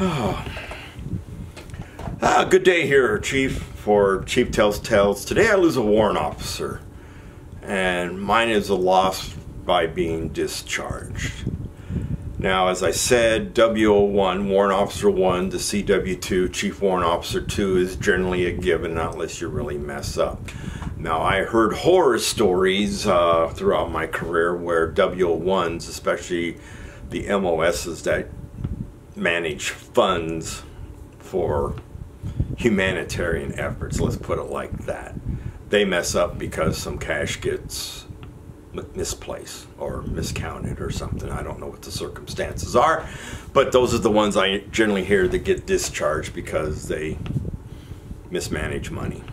Good day here, Chief, for Chief Tells Tales. Today I lose a warrant officer, and mine is a loss by being discharged. Now, as I said, W01, Warrant Officer 1 to CW2, Chief Warrant Officer 2 is generally a given unless you really mess up. Now, I heard horror stories throughout my career where W01s, especially the MOSs that manage funds for humanitarian efforts, let's put it like that, they mess up because some cash gets misplaced or miscounted or something. I don't know what the circumstances are, but those are the ones I generally hear that get discharged because they mismanage money.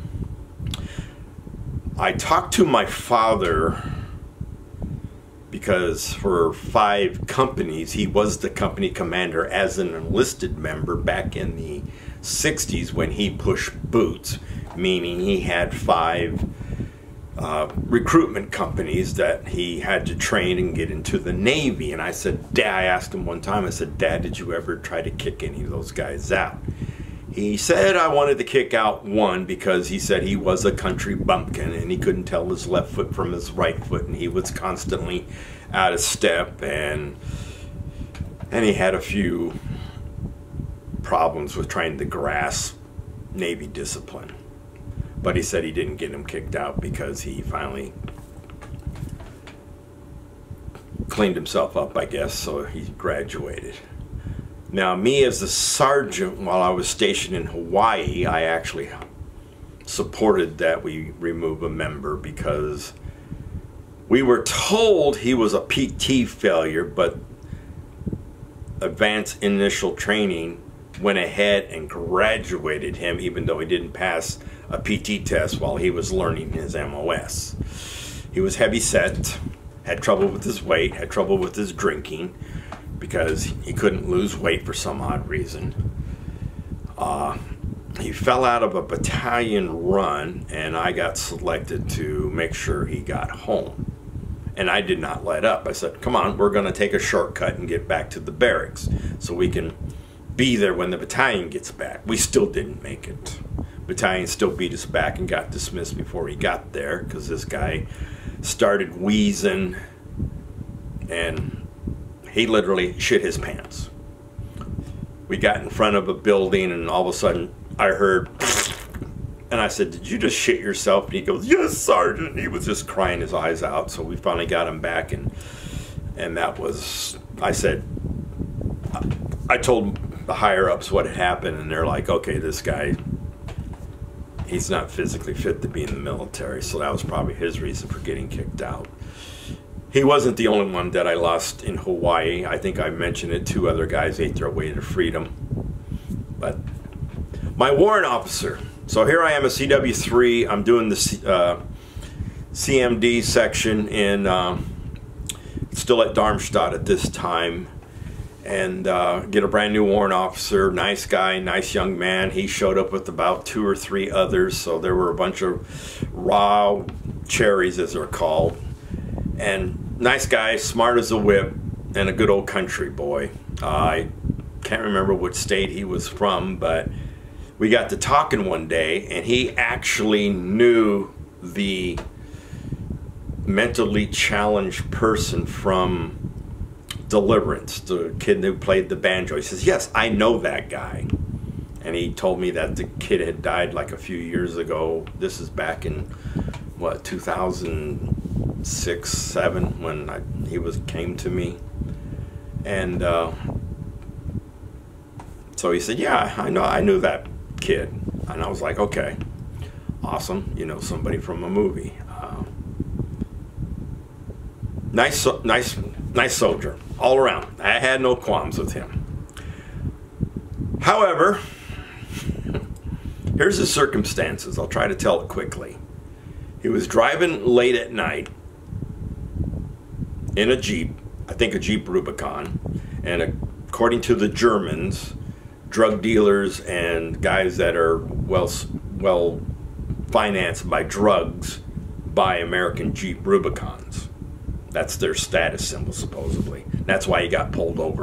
I talked to my father because for 5 companies he was the company commander as an enlisted member back in the 60s when he pushed boots, meaning he had 5 recruitment companies that he had to train and get into the Navy. And I said, Dad, I asked him one time, I said, Dad, did you ever try to kick any of those guys out? He said I wanted to kick out one because he said he was a country bumpkin and he couldn't tell his left foot from his right foot, and he was constantly out of step, and he had a few problems with trying to grasp Navy discipline. But he said he didn't get him kicked out because he finally cleaned himself up, I guess, so he graduated. Now, me as a sergeant, while I was stationed in Hawaii, I actually supported that we remove a member because we were told he was a PT failure, but advanced initial training went ahead and graduated him even though he didn't pass a PT test while he was learning his MOS. He was heavy set, had trouble with his weight, had trouble with his drinking because he couldn't lose weight for some odd reason. He fell out of a battalion run, and I got selected to make sure he got home. And I did not let up. I said, come on, we're going to take a shortcut and get back to the barracks so we can be there when the battalion gets back. We still didn't make it. Battalion still beat us back and got dismissed before he got there because this guy started wheezing and he literally shit his pants. We got in front of a building and all of a sudden I heard, and I said, did you just shit yourself? And he goes, yes, Sergeant. He was just crying his eyes out. So we finally got him back, and that was, I said, I told the higher ups what had happened, and they're like, okay, this guy, he's not physically fit to be in the military. So that was probably his reason for getting kicked out. He wasn't the only one that I lost in Hawaii. I think I mentioned it. 2 other guys ate their way to freedom. But my warrant officer. So here I am at CW3. I'm doing the CMD section in still at Darmstadt at this time, and get a brand new warrant officer. Nice guy, nice young man. He showed up with about 2 or 3 others, so there were a bunch of raw cherries, as they're called. And nice guy, smart as a whip, and a good old country boy. I can't remember which state he was from, but we got to talking one day, and he actually knew the mentally challenged person from Deliverance, the kid who played the banjo. He says, yes, I know that guy. And he told me that the kid had died like a few years ago. This is back in, what, 2006, 7, when he came to me. And so he said, yeah, I knew that kid. And I was like, okay, awesome. You know somebody from a movie. Nice soldier all around. I had no qualms with him. However, here's the circumstances. I'll try to tell it quickly. He was driving late at night in a Jeep, I think a Jeep Rubicon, and according to the Germans, drug dealers and guys that are well financed by drugs buy American Jeep Rubicons. That's their status symbol, supposedly. That's why he got pulled over,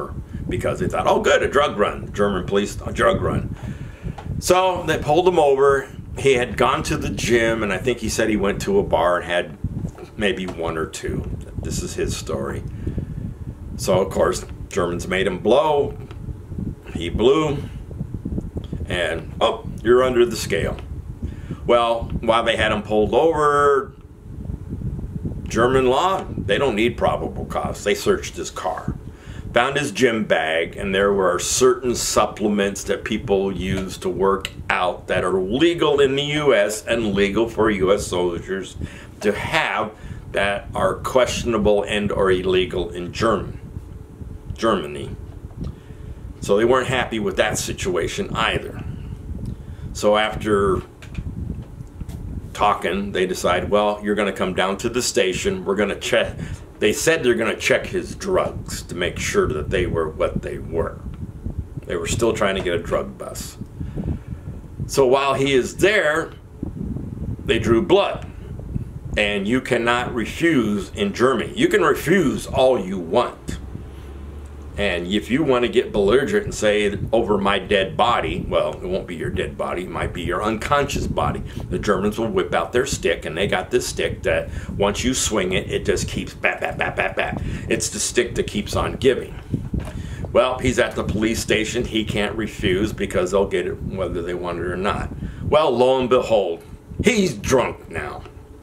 because they thought, oh good, a drug run. German police, a drug run. So they pulled him over. He had gone to the gym, and I think he said he went to a bar and had maybe one or two. This is his story. So of course, Germans made him blow. He blew, and oh, you're under the scale. Well, while they had him pulled over, German law, they don't need probable cause. They searched his car, found his gym bag, and there were certain supplements that people use to work out that are legal in the U.S. and legal for U.S. soldiers to have that are questionable and or illegal in Germany. So they weren't happy with that situation either. So after talking, they decided, well, you're going to come down to the station. We're going to check. They said they're going to check his drugs to make sure that they were what they were. They were still trying to get a drug bust. So while he is there, they drew blood. And you cannot refuse in Germany. You can refuse all you want. And if you want to get belligerent and say, over my dead body, well, it won't be your dead body, it might be your unconscious body. The Germans will whip out their stick, and they got this stick that once you swing it, it just keeps bat, bat, bat, bat, bat. It's the stick that keeps on giving. Well, he's at the police station. He can't refuse because they'll get it whether they want it or not. Well, lo and behold, he's drunk now.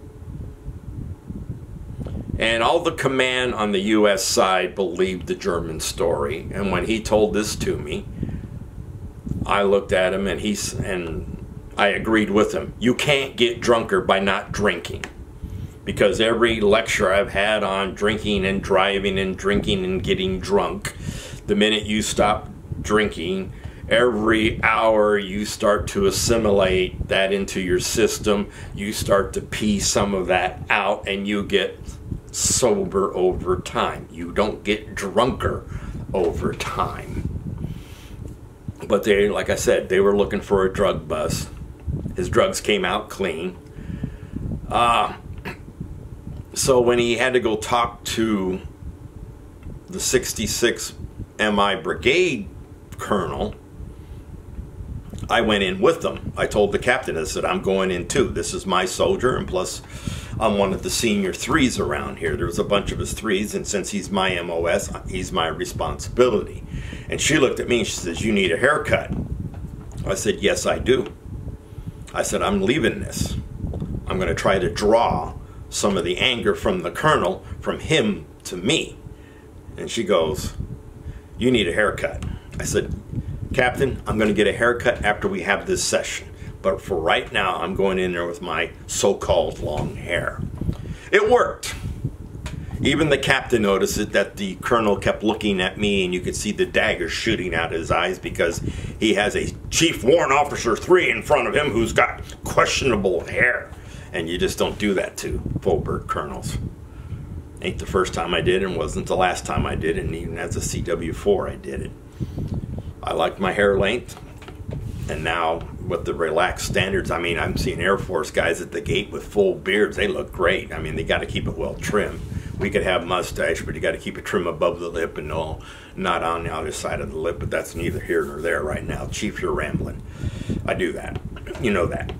And all the command on the U.S. side believed the German story. And when he told this to me, I looked at him and I agreed with him. You can't get drunker by not drinking. Because every lecture I've had on drinking and driving and drinking and getting drunk, the minute you stop drinking, every hour you start to assimilate that into your system, you start to pee some of that out, and you get sober over time. You don't get drunker over time. But they, like I said, they were looking for a drug bust. His drugs came out clean. So when he had to go talk to the 66 MI Brigade Colonel, I went in with them. I told the captain, I said, I'm going in too. This is my soldier, and plus I'm one of the senior threes around here. There was a bunch of us threes, and since he's my MOS, he's my responsibility. And she looked at me and she says, you need a haircut. I said, yes, I do. I said, I'm leaving this. I'm going to try to draw some of the anger from the colonel, from him to me. And she goes, you need a haircut. I said, Captain, I'm going to get a haircut after we have this session. But for right now, I'm going in there with my so-called long hair. It worked. Even the captain noticed it, that the colonel kept looking at me, and you could see the dagger shooting out of his eyes because he has a Chief Warrant Officer 3 in front of him who's got questionable hair. And you just don't do that to full-bird colonels. Ain't the first time I did, and wasn't the last time I did, and even as a CW4 I did it. I liked my hair length, and now with the relaxed standards, I mean, I'm seeing Air Force guys at the gate with full beards. They look great. I mean, they got to keep it well trimmed. We could have mustache, but you got to keep it trim above the lip and not on the other side of the lip, but that's neither here nor there right now. Chief, you're rambling. I do that. You know that.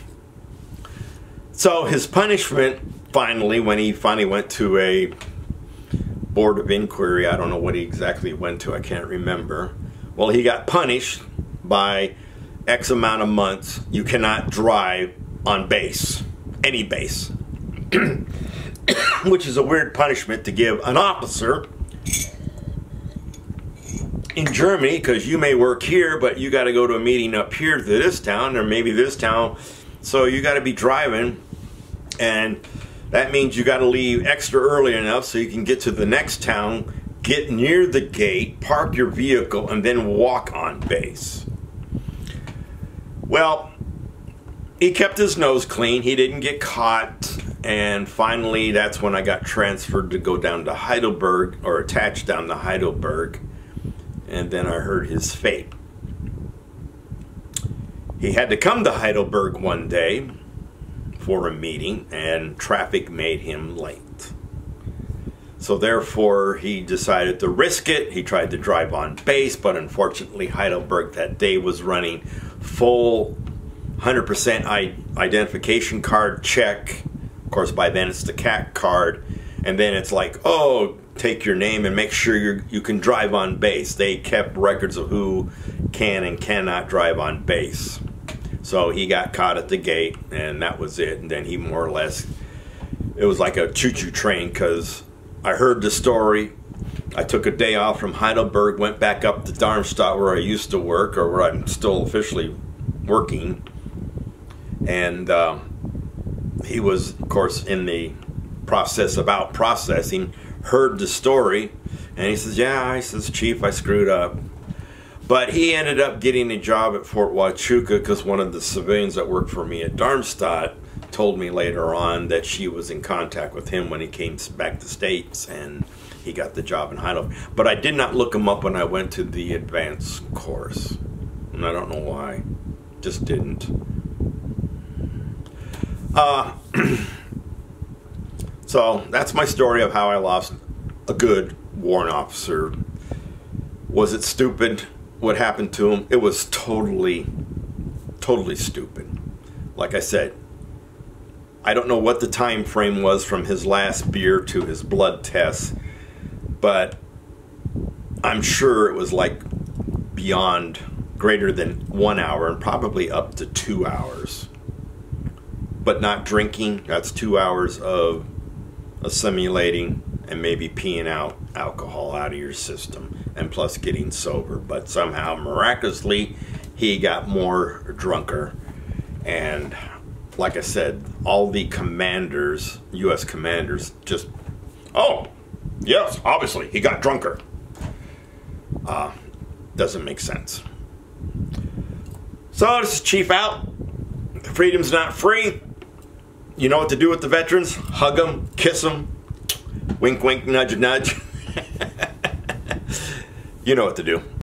So his punishment, finally, when he finally went to a board of inquiry, I don't know what he exactly went to, I can't remember. Well, he got punished by X amount of months. You cannot drive on base, any base, which is a weird punishment to give an officer in Germany, because you may work here, but you got to go to a meeting up here to this town, or maybe this town, so you got to be driving, and that means you got to leave extra early enough so you can get to the next town, get near the gate, park your vehicle, and then walk on base. Well, he kept his nose clean. He didn't get caught. And finally, that's when I got transferred to go down to Heidelberg, or attached down to Heidelberg. And then I heard his fate. He had to come to Heidelberg one day for a meeting, and traffic made him late. So therefore, he decided to risk it. He tried to drive on base, but unfortunately, Heidelberg that day was running full 100% identification card check. Of course, by then it's the CAC card. And then it's like, oh, take your name and make sure you can drive on base. They kept records of who can and cannot drive on base. So he got caught at the gate, and that was it. And then he more or less, it was like a choo-choo train, because I heard the story. I took a day off from Heidelberg, went back up to Darmstadt where I used to work, or where I'm still officially working. And he was, of course, in the process about processing, heard the story, and he says, yeah, he says, Chief, I screwed up. But he ended up getting a job at Fort Huachuca because one of the civilians that worked for me at Darmstadt told me later on that she was in contact with him when he came back to States, and he got the job in Heidelberg. But I did not look him up when I went to the advanced course, and I don't know why. Just didn't. So that's my story of how I lost a good warrant officer. Was it stupid what happened to him? It was totally stupid. Like I said, I don't know what the time frame was from his last beer to his blood test, but I'm sure it was like beyond greater than 1 hour and probably up to 2 hours. But not drinking, that's 2 hours of assimilating and maybe peeing out alcohol out of your system, and plus getting sober. But somehow, miraculously, he got more drunker. And like I said, all the commanders, U.S. commanders, just, oh, yes, obviously, he got drunker. Doesn't make sense. So this is Chief out. Freedom's not free. You know what to do with the veterans? Hug them, kiss them, wink, wink, nudge, nudge. You know what to do.